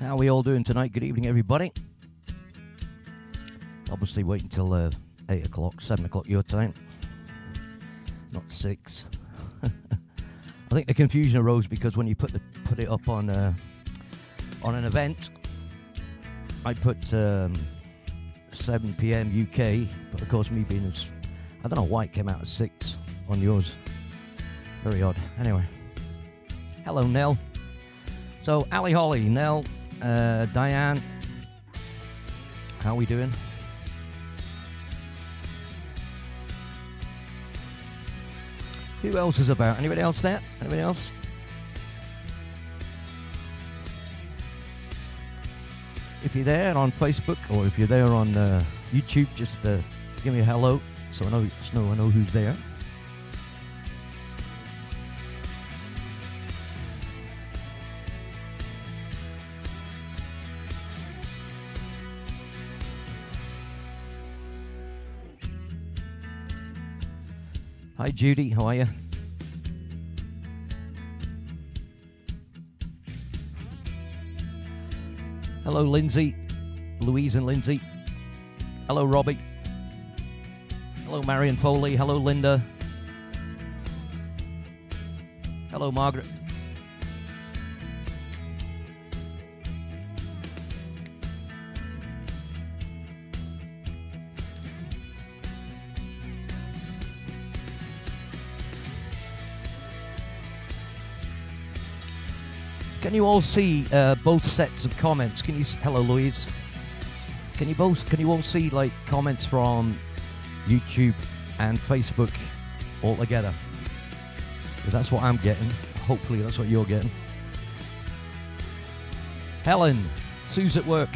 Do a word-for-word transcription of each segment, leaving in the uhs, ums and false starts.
How are we all doing tonight? Good evening, everybody. Obviously, wait until uh, eight o'clock, seven o'clock your time, not six. I think the confusion arose because when you put the put it up on uh, on an event, I put um, seven p m U K, but of course, me being as I don't know why it came out at six on yours. Very odd. Anyway, hello, Nell. So, Ali Holly, Nell, uh, Diane, how are we doing? Who else is about? Anybody else there? Anybody else? If you're there on Facebook or if you're there on uh, YouTube, just uh, give me a hello so I know, so I know who's there. Hi Judy, how are you? Hello Lindsay, Louise and Lindsay. Hello Robbie. Hello Marion Foley. Hello Linda. Hello Margaret. Can you all see uh, both sets of comments? Can you? Hello, Louise. Can you both? Can you all see like comments from YouTube and Facebook all together? Because that's what I'm getting. Hopefully, that's what you're getting. Helen, Sue's at work.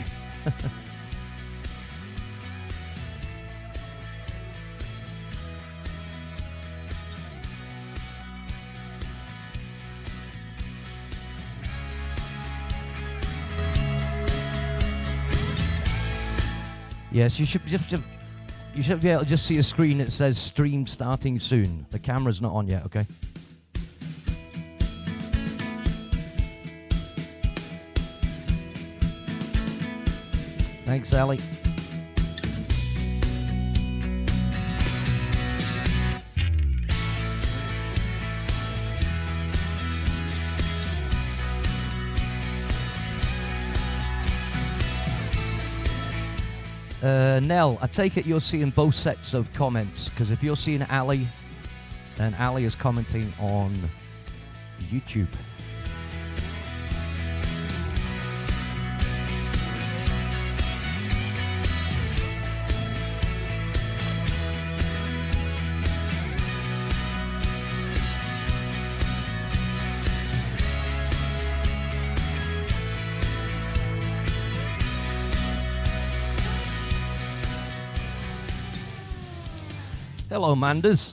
Yes, you should just, just you should be able to just see a screen that says stream starting soon. The camera's not on yet, okay? Thanks, Ali. Uh, Nell, I take it you're seeing both sets of comments, because if you're seeing Ali, then Ali is commenting on YouTube. Hello, Manders.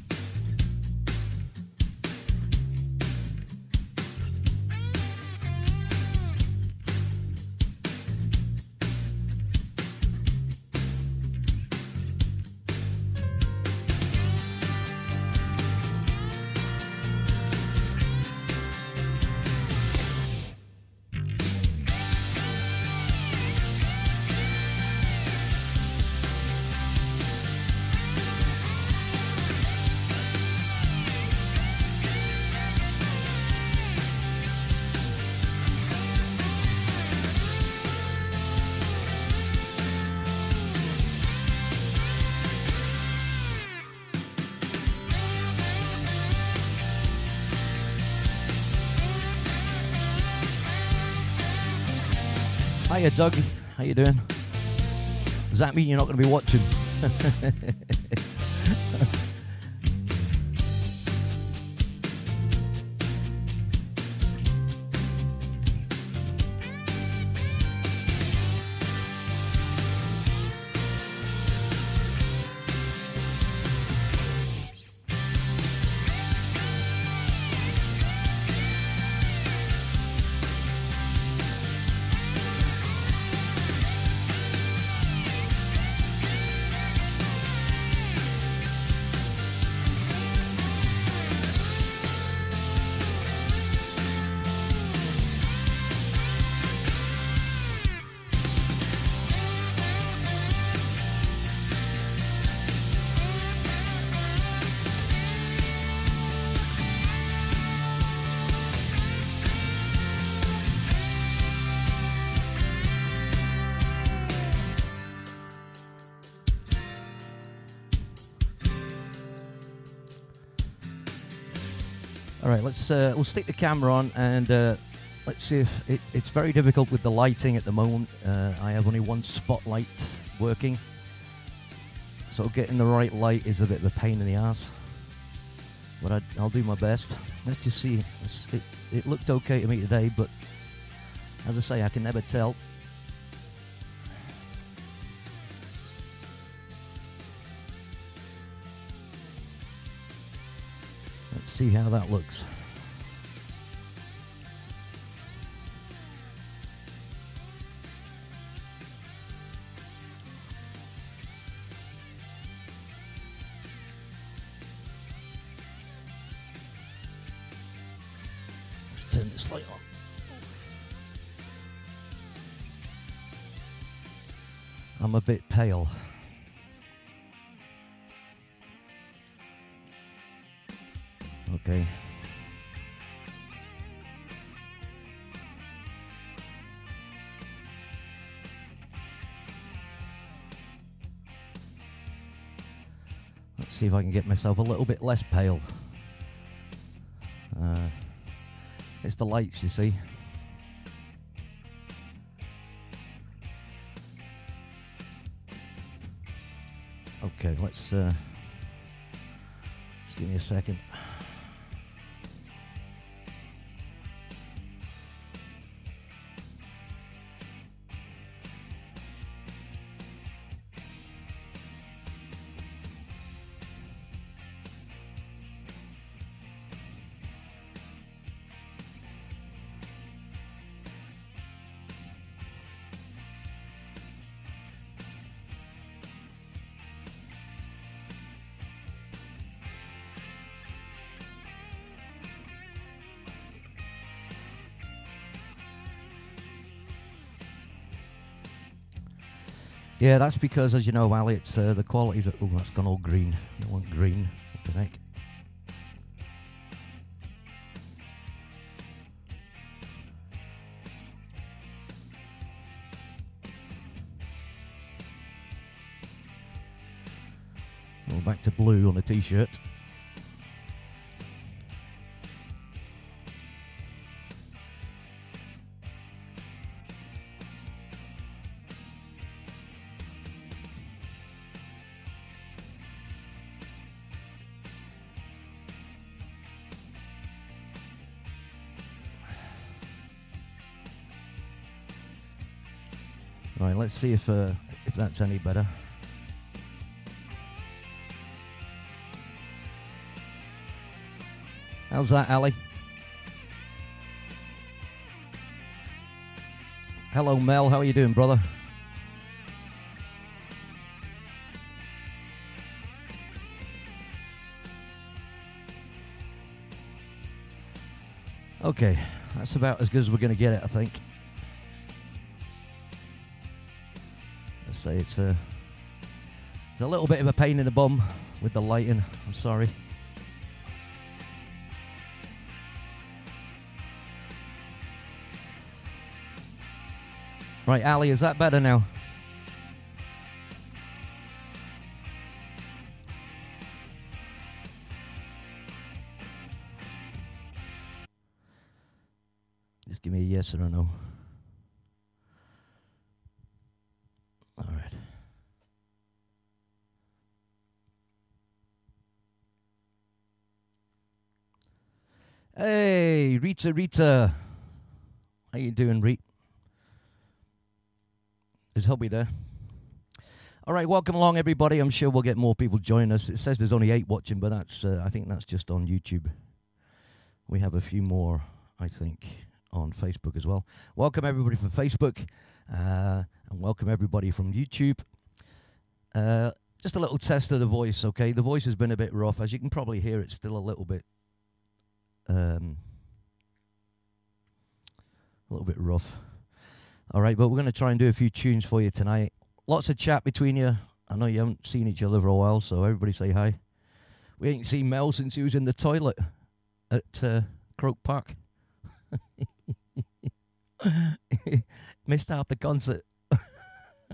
Hiya, Doug. How you doing? Does that mean you're not going to be watching? All right, let's uh, we'll stick the camera on and uh, let's see if it, it's very difficult with the lighting at the moment. Uh, I have only one spotlight working, so getting the right light is a bit of a pain in the ass. But I, I'll do my best. Let's just see. It's, it, it looked okay to me today, but as I say, I can never tell. Let's see how that looks. Let's turn this light on. I'm a bit pale. Okay. Let's see if I can get myself a little bit less pale. Uh, it's the lights, you see. Okay, let's uh, just give me a second. Yeah, that's because, as you know, Ali, it's uh, the qualities. Oh, that's gone all green. I want green. What the heck? Well, back to blue on the t-shirt. Right, let's see if uh, if that's any better. How's that, Ali? Hello, Mel. How are you doing, brother? Okay, that's about as good as we're going to get it, I think. Let's say it's a, it's a little bit of a pain in the bum with the lighting. I'm sorry. Right, Ali, is that better now? Just give me a yes or a no. All right. Hey, Rita, Rita. How you doing, Rita? Is Hubby there? All right, welcome along, everybody. I'm sure we'll get more people join us. It says there's only eight watching, but that's uh, I think that's just on YouTube. We have a few more, I think, on Facebook as well. Welcome, everybody from Facebook, uh, and welcome, everybody from YouTube. Uh, just a little test of the voice, okay? The voice has been a bit rough. As you can probably hear, it's still a little bit, um, a little bit rough. All right, but we're going to try and do a few tunes for you tonight. Lots of chat between you. I know you haven't seen each other for a while, so everybody say hi. We ain't seen Mel since he was in the toilet at uh, Croke Park. Missed out the concert.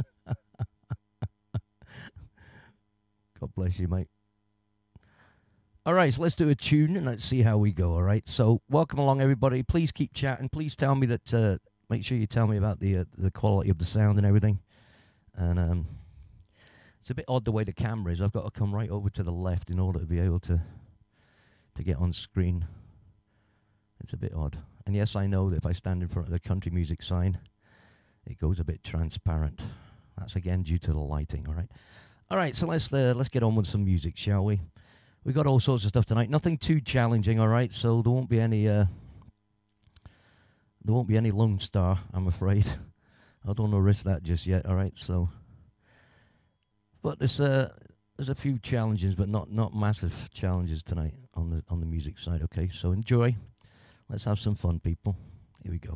God bless you, mate. All right, so let's do a tune and let's see how we go. All right, so welcome along, everybody. Please keep chatting. Please tell me that. Uh, make sure you tell me about the uh, the quality of the sound and everything. And um, it's a bit odd the way the camera is. I've got to come right over to the left in order to be able to to get on screen. It's a bit odd. And yes, I know that if I stand in front of the country music sign, it goes a bit transparent. That's again due to the lighting. All right. All right. So let's uh, let's get on with some music, shall we? We've got all sorts of stuff tonight. Nothing too challenging, all right? So there won't be any uh, there won't be any Lone Star, I'm afraid. I don't want to risk that just yet, all right? So, but there's uh, there's a few challenges, but not not massive challenges tonight on the on the music side. Okay, so enjoy. Let's have some fun, people. Here we go.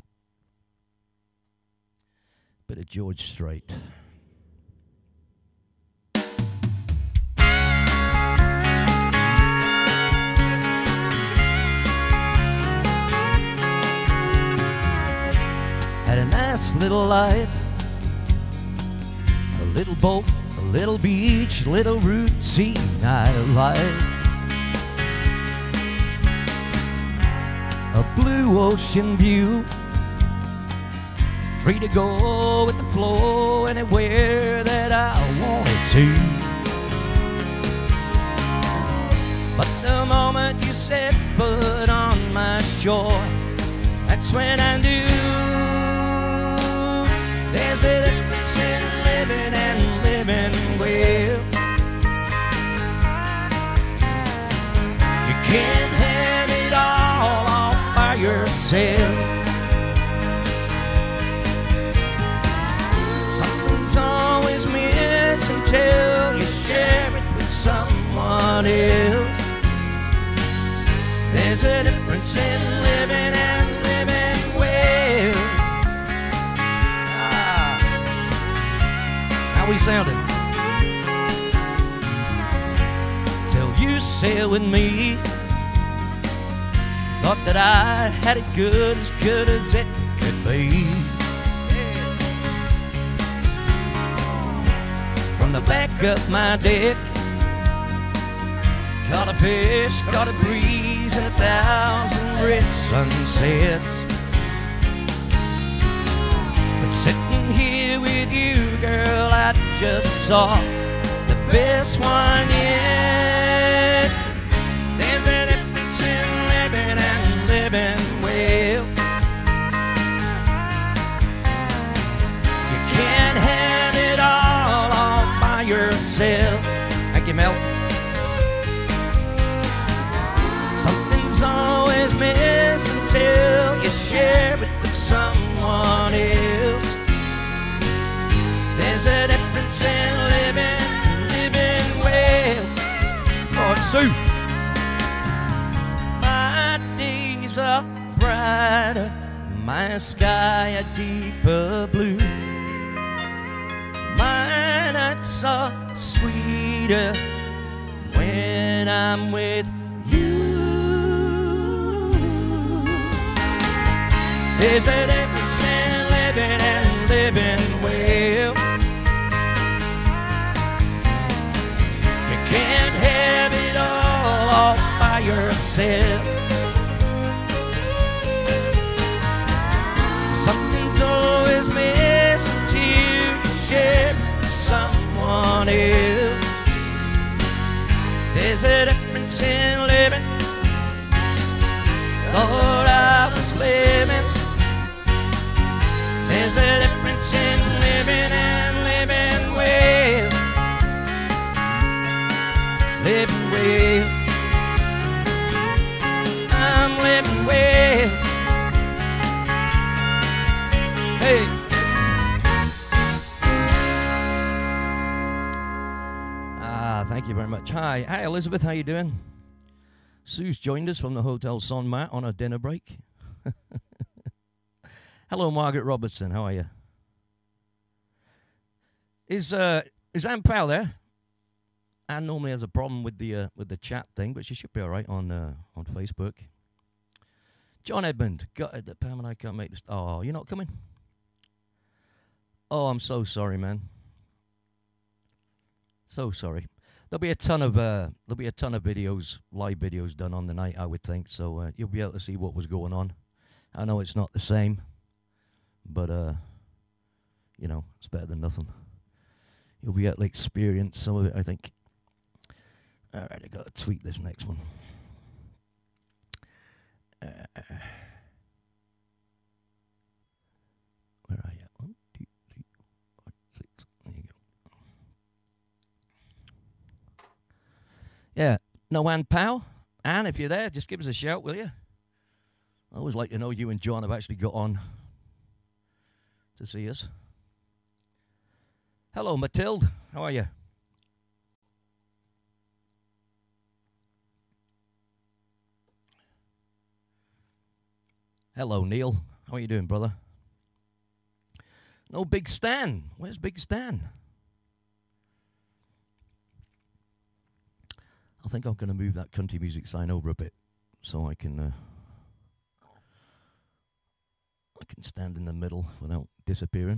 Bit of George Strait. Had a nice little life, a little boat, a little beach, a little routine nightlife, a blue ocean view, free to go with the flow anywhere that I wanted to. But the moment you set foot on my shore, that's when I knew there's a difference in living and living well. You can't have it all all by yourself. Something's always missing till you share it with someone else. There's a difference in living and living well. How we sounding? Till you sail with me, thought that I had it good, as good as it could be. Yeah. From the back of my deck, caught a fish, caught a breeze, and a thousand red sunsets. Sitting here with you, girl, I just saw the best one yet. There's a difference in living and living well. You can't have it all all by yourself. Thank you, Mel. Something's always missing till you share it with someone else. There's a difference in living, living well. Lord Sue. My days are brighter, my sky a deeper blue. My nights are sweeter when I'm with you. There's a difference in living and living well. Can't have it all all by yourself. Something's always missing till you share with someone else. There's a difference in living. Thought I was living. There's a difference in living and living well. Living well, I'm living well. Hey. Ah, thank you very much. Hi, hi Elizabeth, how you doing? Sue's joined us from the Hotel Son Mat on a dinner break. Hello, Margaret Robertson, how are you? Is uh is Ann Powell there? Anne normally has a problem with the uh, with the chat thing, but she should be all right on uh, on Facebook. John Edmund, gutted that Pam and I can't make this. Oh, you're not coming? Oh, I'm so sorry, man. So sorry. there'll be a ton of uh, there'll be a ton of videos, live videos done on the night, I would think. So uh, you'll be able to see what was going on. I know it's not the same, but uh, you know, it's better than nothing. You'll be able to experience some of it, I think. All right, I gotta tweak this next one. Uh, where are you? One, two, three, four, six. There you go. Yeah, no Ann Powell. Anne, if you're there, just give us a shout, will you? I always like to know you and John have actually got on to see us. Hello, Matilde. How are you? Hello, Neil. How are you doing, brother? No Big Stan. Where's Big Stan? I think I'm going to move that country music sign over a bit so I can uh, I can stand in the middle without disappearing.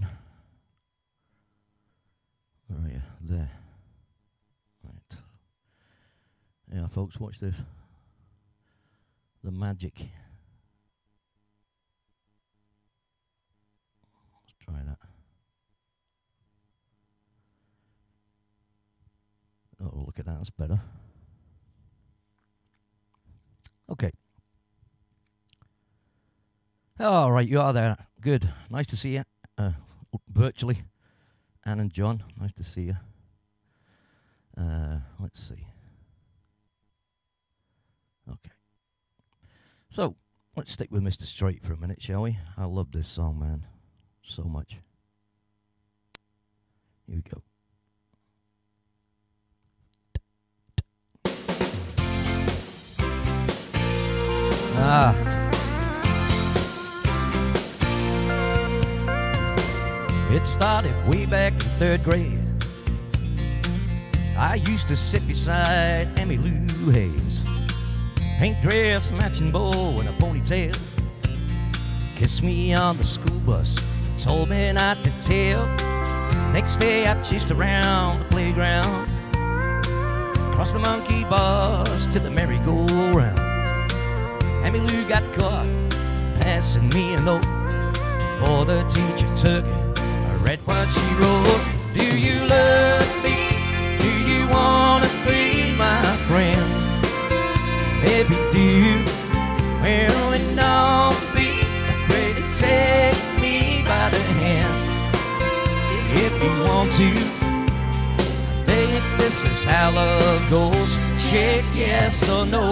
Where are you? There. Right. Yeah, folks, watch this. The magic. Let's try that. Oh, look at that. That's better. Okay. All right, you are there. Good. Nice to see you. Uh, virtually. Anne and John, nice to see you. Uh, let's see. Okay. So, let's stick with Mister Straight for a minute, shall we? I love this song, man. So much. Here we go. Ah. It started way back in third grade. I used to sit beside Emmylou Hayes. Pink dress, matching bow, and a ponytail. Kissed me on the school bus, told me not to tell. Next day I chased around the playground, across the monkey bars to the merry-go-round. Emmylou got caught passing me a note, for the teacher took it. Read what she wrote. Do you love me? Do you wanna be my friend? If you do, well then don't be afraid to take me by the hand. If you want to, I think this is how love goes. Shake yes or no.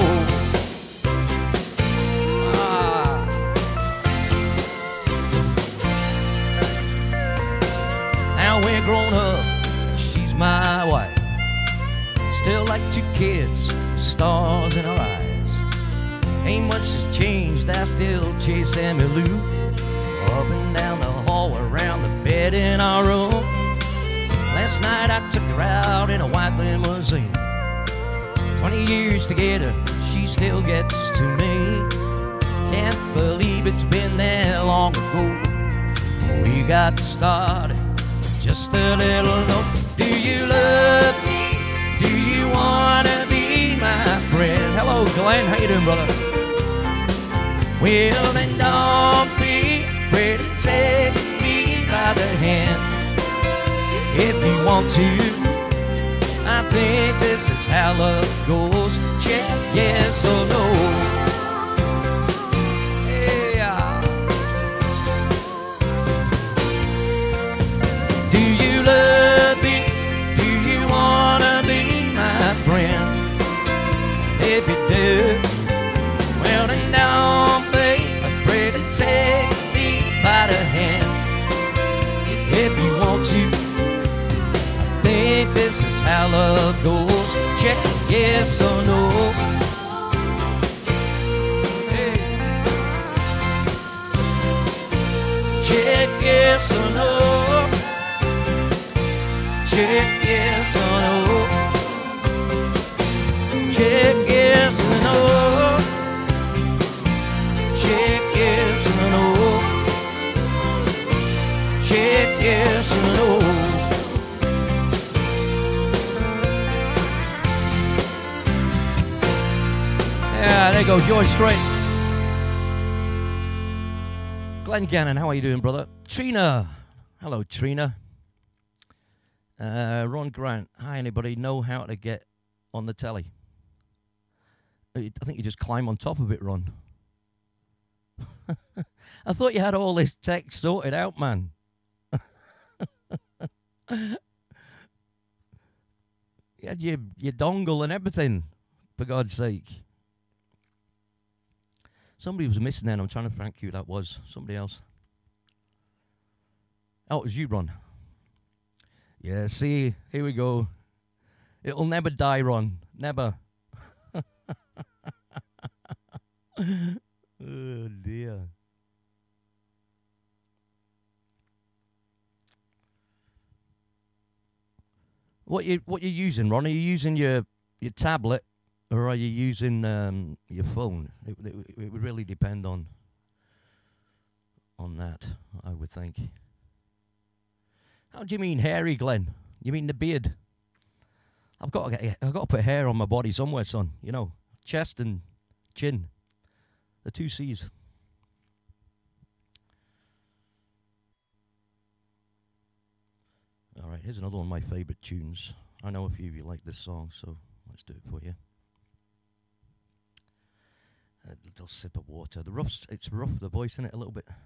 Now we're grown up, and she's my wife. Still like two kids, stars in our eyes. Ain't much has changed, I still chase Emmylou up and down the hall, around the bed in our room. Last night I took her out in a white limousine. Twenty years together, she still gets to me. Can't believe it's been that long ago we got started. Just a little note. Do you love me? Do you wanna be my friend? Hello, Glenn. How you doing, brother? Well, then don't be afraid to take me by the hand. If you want to, I think this is how love goes. Check yes or no. Love me? Do you wanna be my friend? If you do, well then don't be afraid to take me by the hand. If you want to, I think this is how love goes. Check yes or no. Hey. Check yes or no. Check yes or no. Check yes or no. Check yes or no. Check yes or no. you go, George Strait. Glenn Gannon, how are you doing, brother? Trina. Hello, Trina. Uh, Ron Grant. Hi, anybody know how to get on the telly? I think you just climb on top of it, Ron. I thought you had all this tech sorted out, man. You had your, your dongle and everything, for God's sake. Somebody was missing then. I'm trying to think who that was. Somebody else. Oh, it was you, Ron. Yeah, see, here we go. It'll never die, Ron. Never. Oh, dear. What you what you using, Ron? Are you using your your tablet, or are you using um, your phone? It, it, it would really depend on on that, I would think. How do you mean hairy, Glenn? You mean the beard? I've got to get, I've got to put hair on my body somewhere, son. You know, chest and chin, the two C's. All right, here's another one of my favorite tunes. I know a few of you like this song, so let's do it for you. A little sip of water. The rough, it's rough, the voice in it a little bit.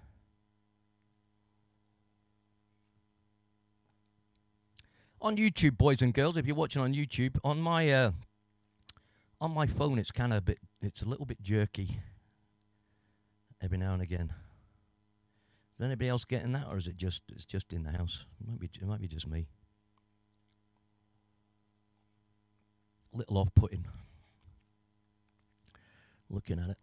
On YouTube, boys and girls, if you're watching on YouTube, on my uh, on my phone, it's kind of a bit, it's a little bit jerky every now and again. Is anybody else getting that, or is it just it's just in the house? It might be it might be just me. A little off-putting. Looking at it.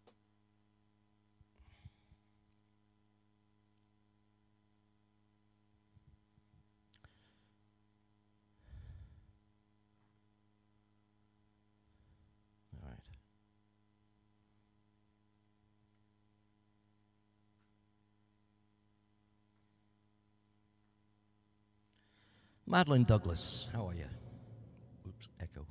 All right. Madeline Douglas, how are you? Oops, echo.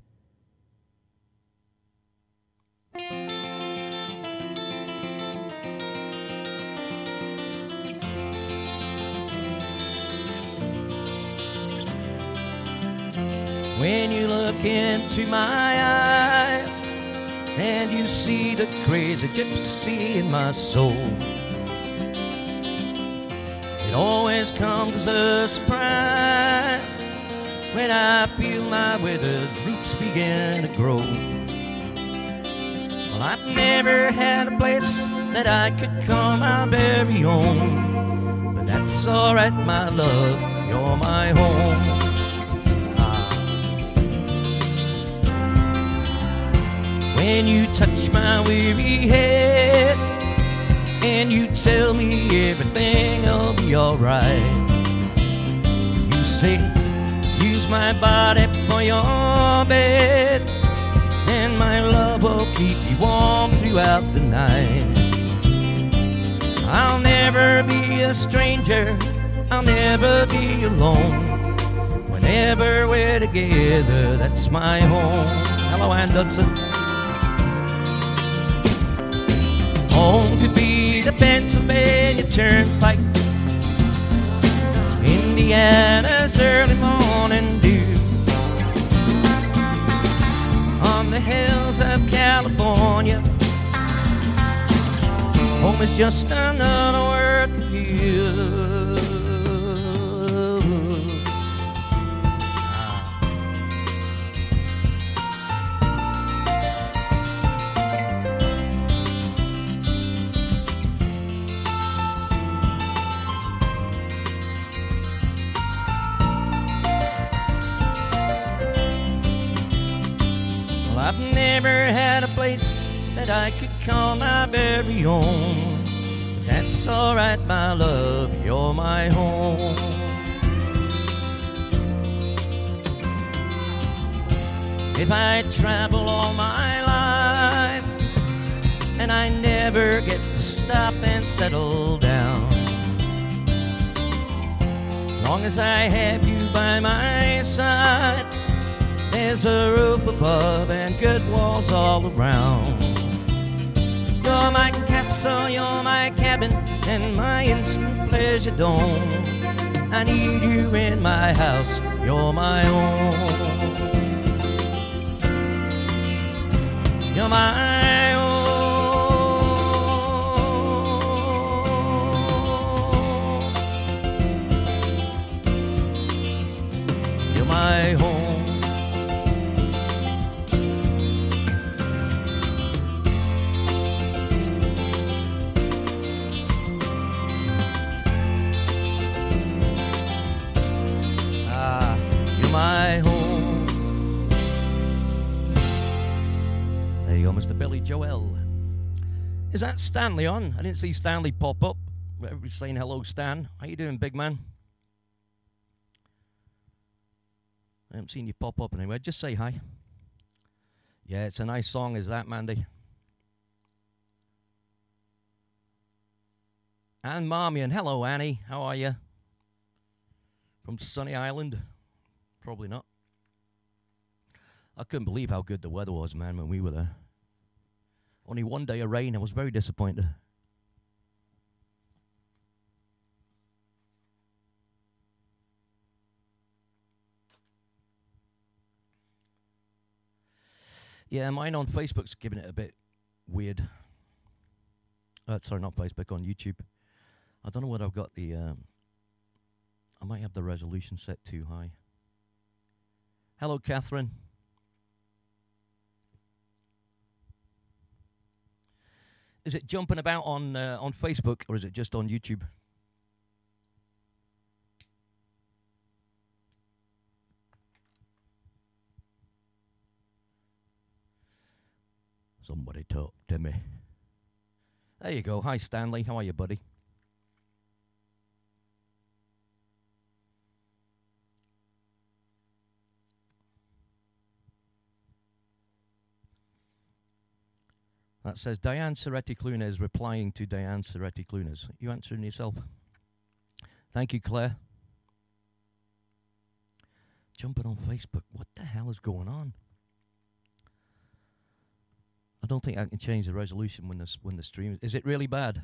When you look into my eyes and you see the crazy gypsy in my soul, it always comes as a surprise when I feel my withered roots begin to grow. Well, I've never had a place that I could call my very own, but that's alright, my love, you're my home. When you touch my weary head and you tell me everything'll be alright, you say, use my body for your bed, and my love will keep you warm throughout the night. I'll never be a stranger, I'll never be alone. Whenever we're together, that's my home. Hello, Ann Dudson. Home could be the Pennsylvania Turnpike, Indiana's early morning dew, on the hills of California. Home is just another word for you. I've never had a place that I could call my very own. That's alright, my love, you're my home. If I travel all my life and I never get to stop and settle down, long as I have you by my side, there's a roof above and good walls all around. You're my castle, you're my cabin, and my instant pleasure dome. I need you in my house, you're my own. You're my own. You're my home. My home. There you go, Mister Billy Joel. Is that Stanley on? I didn't see Stanley pop up. Everybody's saying hello, Stan. How you doing, big man? I haven't seen you pop up anywhere. Just say hi. Yeah, it's a nice song, is that, Mandy? And Marmion. Hello, Annie. How are you? From Sunny Island? Probably not. I couldn't believe how good the weather was, man, when we were there. Only one day of rain. I was very disappointed. Yeah, mine on Facebook's giving it a bit weird. Uh, sorry, not Facebook, on YouTube. I don't know whether I've got the... Um, I might have the resolution set too high. Hello, Catherine. Is it jumping about on uh, on Facebook, or is it just on YouTube? Somebody talk to me. There you go. Hi, Stanley. How are you, buddy? That says Diane Serretti-Clunes replying to Diane Serretti-Clunes. You answering yourself? Thank you, Claire. Jumping on Facebook. What the hell is going on? I don't think I can change the resolution when the, when the stream... Is it really bad?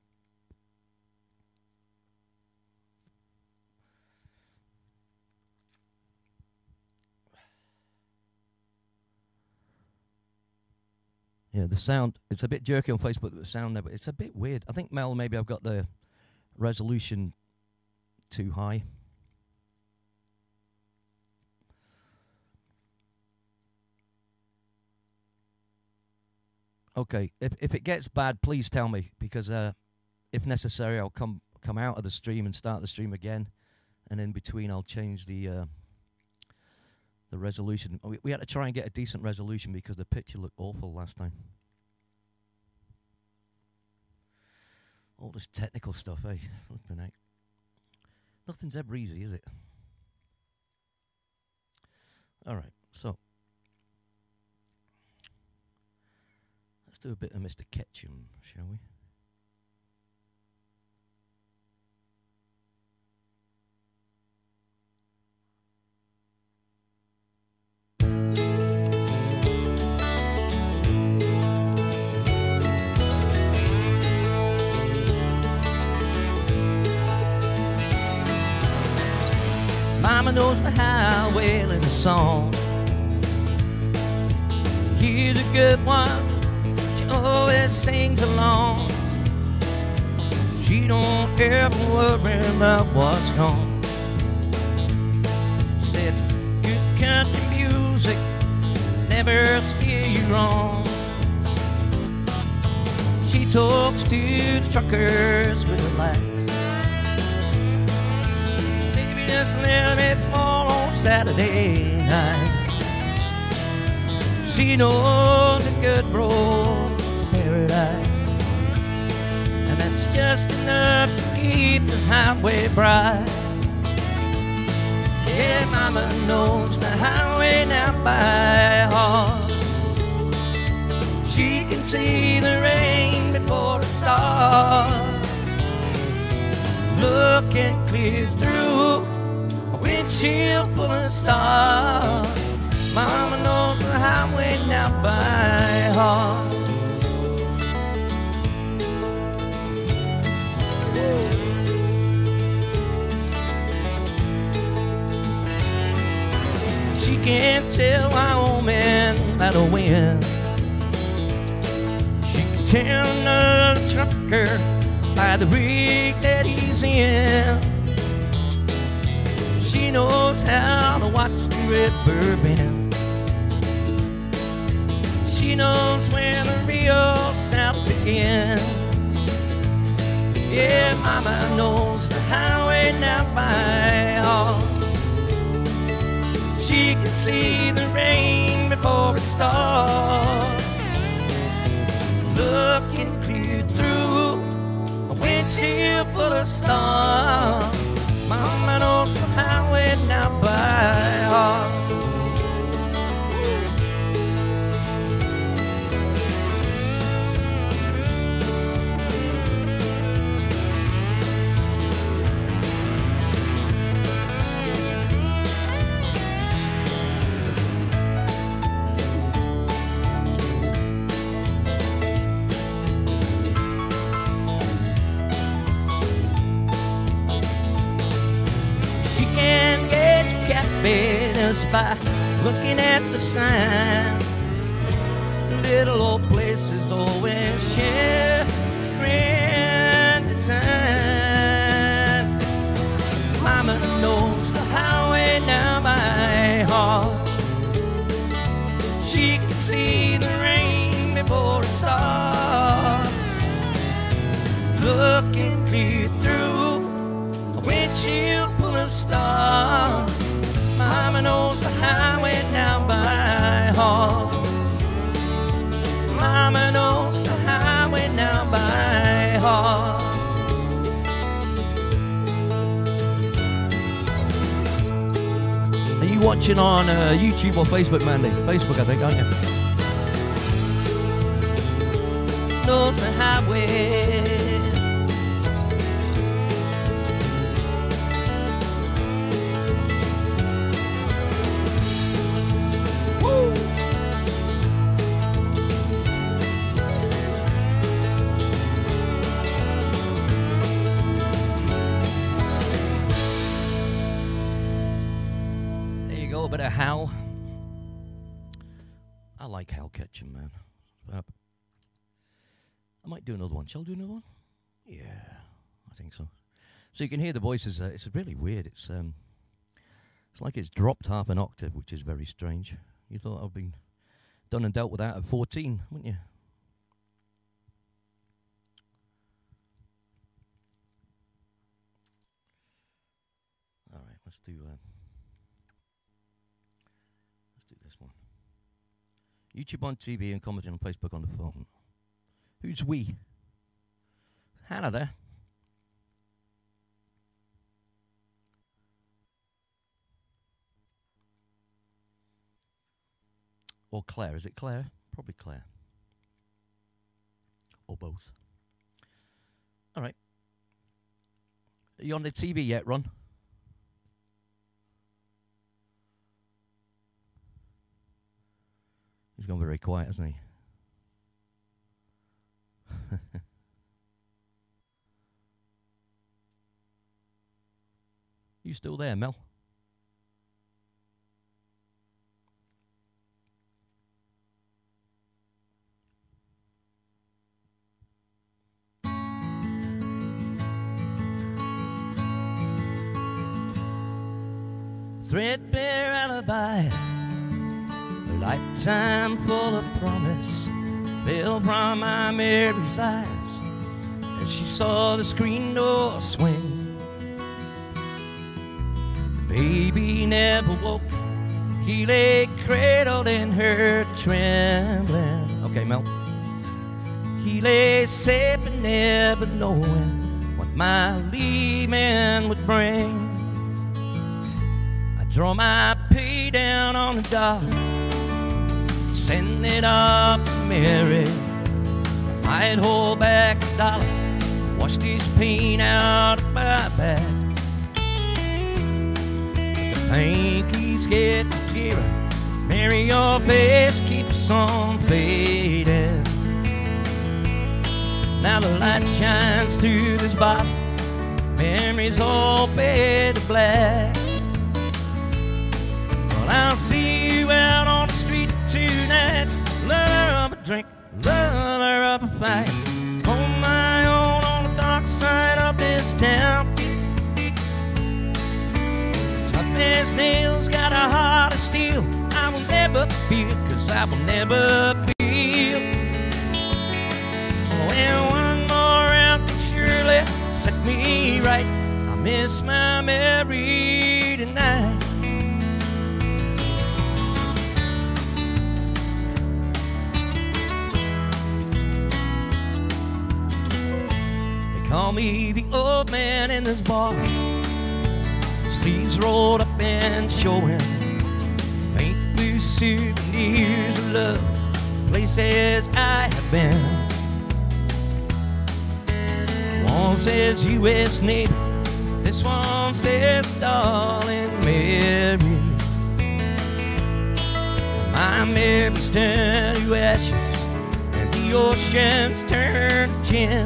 Yeah, the sound, it's a bit jerky on Facebook, the sound there, but it's a bit weird. I think, Mel, maybe I've got the resolution too high. Okay, if if it gets bad, please tell me, because uh, if necessary, I'll come come out of the stream and start the stream again, and in between, I'll change the uh, the resolution. We, we had to try and get a decent resolution because the picture looked awful last time. All this technical stuff, eh? Nothing's ever easy, is it? All right, so let's do a bit of Mister Ketchum, shall we? Mama knows the highway and the song. Here's a good one, she always sings along. She don't ever worry about what's gone. She said, good country music never steer you wrong. She talks to the truckers with her lights. Just a little bit more on Saturday night. She knows a good road to paradise, and that's just enough to keep the highway bright. Yeah, Mama knows the highway now by heart. She can see the rain before it starts, looking clear through windshield full of stars. Mama knows the highway now by heart. can tell Wyoming by the wind. She can tell another trucker by the rig that he's in. She knows how to watch the river bend. She knows where the real South begins. Yeah, Mama knows the highway now by heart. She can see the rain before it starts, looking clear through a windshield full of stars. Mama knows the highway now by heart. By looking at the sign, little old places always share grand design. Mama knows the highway now by heart. She can see the rain before it starts, looking clear through a windshield full of stars. Mama knows the highway now by heart. Mama knows the highway now by heart. Are you watching on uh, YouTube or Facebook, Mandy? Facebook, I think, aren't you? Knows the highway. Bit of Hal. I like Hal Ketchum, man. I might do another one. Shall I do another one? Yeah, I think so. So you can hear the voices. Uh, it's really weird. It's um, it's like it's dropped half an octave, which is very strange. You thought I'd been done and dealt with that at fourteen, wouldn't you? All right, let's do. Uh, This one. YouTube on T V and commenting on Facebook on the phone. Who's we? Hannah there. Or Claire. Is it Claire? Probably Claire. Or both. All right. Are you on the T V yet, Ron? He's gone very quiet, hasn't he? You still there, Mel? Threadbare alibi, a lifetime full of promise, fell from my Mary's eyes as she saw the screen door swing. The baby never woke, he lay cradled in her trembling. Okay, Mel. He lay safe and never knowing what my leaving would bring. Draw my pay down on the dock, send it up to Mary. I'd hold back a dollar, wash this pain out of my back. But the pain keeps getting clearer, Mary, your face keeps on fading. Now the light shines through this bottle, memories all fade to black. I'll see you out on the street tonight. Love her up a drink, love her up a fight. On my own on the dark side of this town. Tough as nails, got a heart of steel. I will never feel, cause I will never feel. When one more round can surely set me right. I miss my Mary tonight. They call me the old man in this bar, sleeves rolled up and showing faint blue souvenirs of love, places I have been. One says U S Navy, this one says darling Mary. My Mary's turned to ashes and the ocean's turned to gin.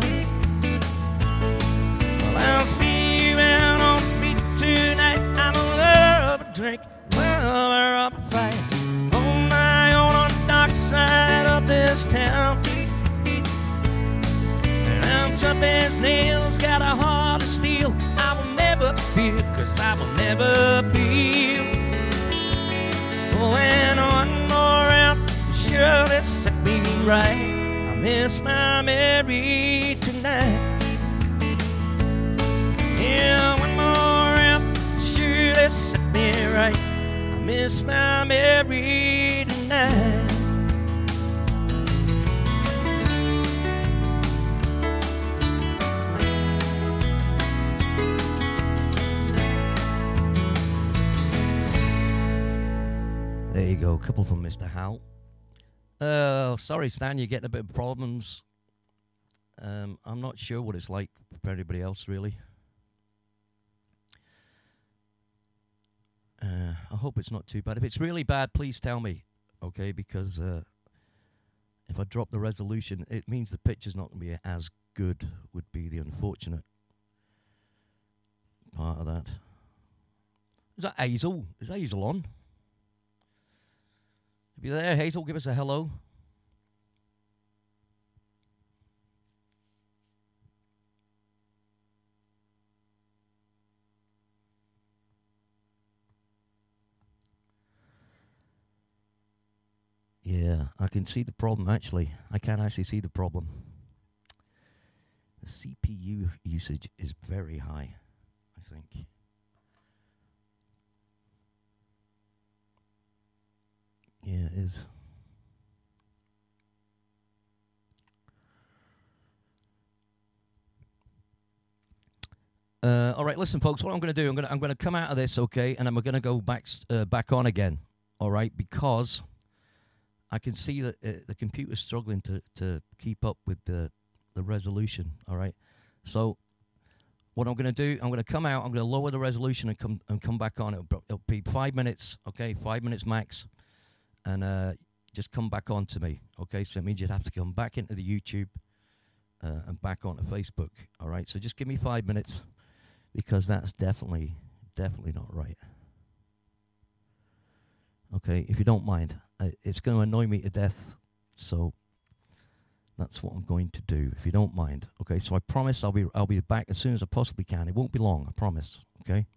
Well, I'll see you out on the beach tonight. I'm a love a drink, love her up a fight. On my own on the dark side of this town. I'm tough as nails, got a heart of steel. I will never feel, cause I will never feel. When one more round surely set me right. I miss my Mary tonight. Yeah, one more round surely set me right. I miss my Mary tonight. There you go, a couple from Mister Hal. Oh, sorry, Stan, you're getting a bit of problems. Um, I'm not sure what it's like for anybody else, really. Uh, I hope it's not too bad. If it's really bad, please tell me, okay? Because uh, if I drop the resolution, it means the picture's not going to be as good, would be the unfortunate part of that. Is that Hazel? Is Hazel on? If you're there, Hazel, give us a hello. Yeah, I can see the problem, actually. I can actually see the problem. The C P U usage is very high, I think. Yeah, it is. Uh, all right, listen, folks. What I'm going to do, I'm going to I'm going to come out of this, okay, and I'm going to go back uh, back on again. All right, because I can see that uh, the computer's struggling to to keep up with the the resolution. All right, so what I'm going to do, I'm going to come out. I'm going to lower the resolution and come and come back on. It'll, it'll be five minutes, okay, five minutes max. And uh, just come back on to me, okay? So it means you'd have to come back into the YouTube uh, and back onto Facebook, all right? So just give me five minutes because that's definitely, definitely not right. Okay, if you don't mind. Uh, it's going to annoy me to death, so that's what I'm going to do, if you don't mind. Okay, so I promise I'll be, I'll be back as soon as I possibly can. It won't be long, I promise, okay?